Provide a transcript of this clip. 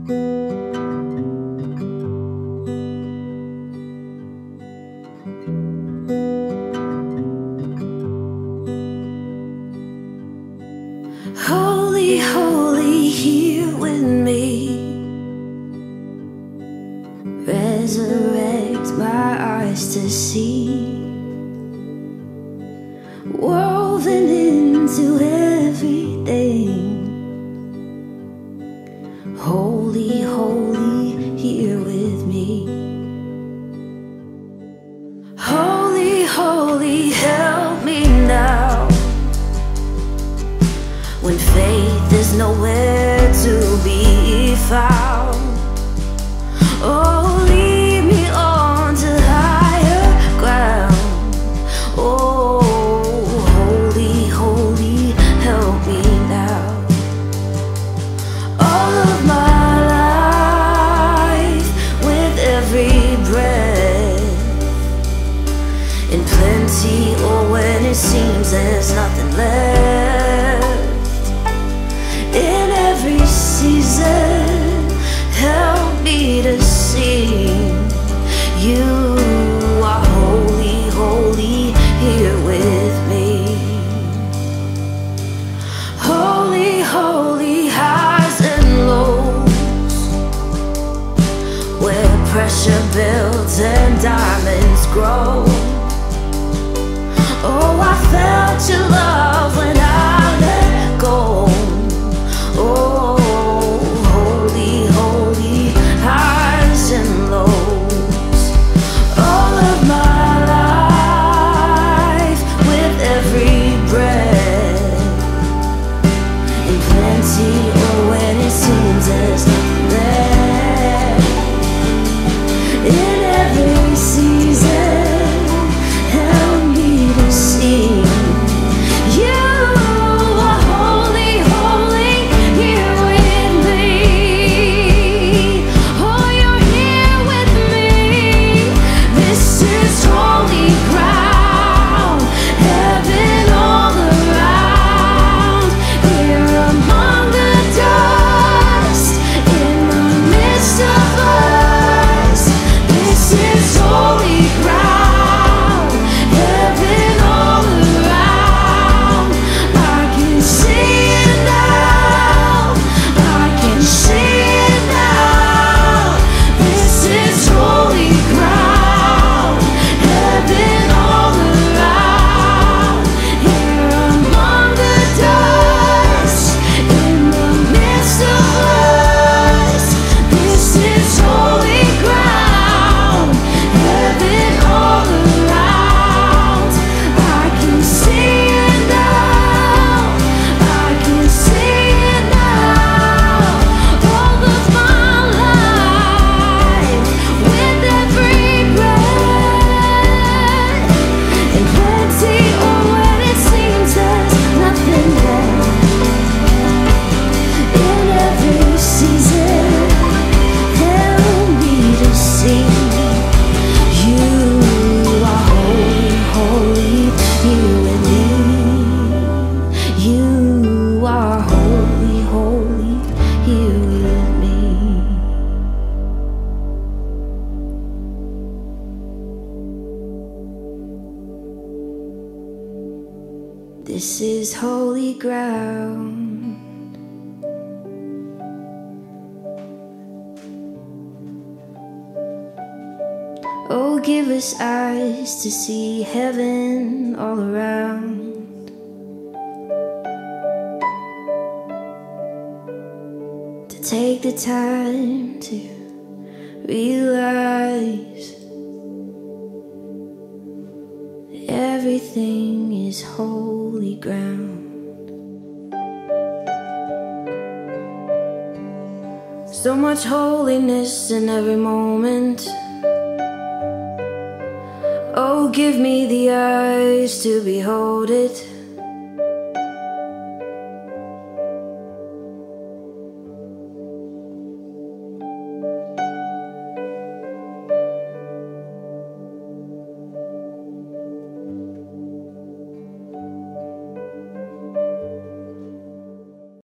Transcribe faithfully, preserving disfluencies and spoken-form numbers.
Holy, holy, here with me. Resurrect my eyes to see, woven into everything. Holy, holy, here with me. Holy, holy, help me now, when faith is nowhere to be found. Oh, lead me on to higher ground. Oh, holy, holy, help me now. All of my life, with every breath, in plenty or when it seems there's nothing left. In every season, help me to sing. You are holy, holy, here with me. Holy, holy, highs and lows, where pressure builds and diamonds grow. Oh, I felt your love when I let go. Oh, holy, holy, highs and lows. All of my life, with every breath, in plenty or when it seems there's nothing left. In every season, help me to sing. You are holy, holy, here with me. Oh, you're here with me. This is holy ground, heaven all around. Here among the dust, in the midst of us. This is holy ground, heaven all around. I can see it now, I can see it now. This is holy ground, heaven all around. Here among the dust, in the midst of us. This is holy ground, heaven all around. I can see it now, I can see it now. All of my life, with every breath, in plenty or when it seems there's nothing left. In every season, help me to sing. You are holy, holy, here with me. You are holy, holy, here with me. This is holy ground. Oh, give us eyes to see heaven all around. To take the time to realize everything is holy ground. So much holiness in every moment. Oh, give me the eyes to behold it.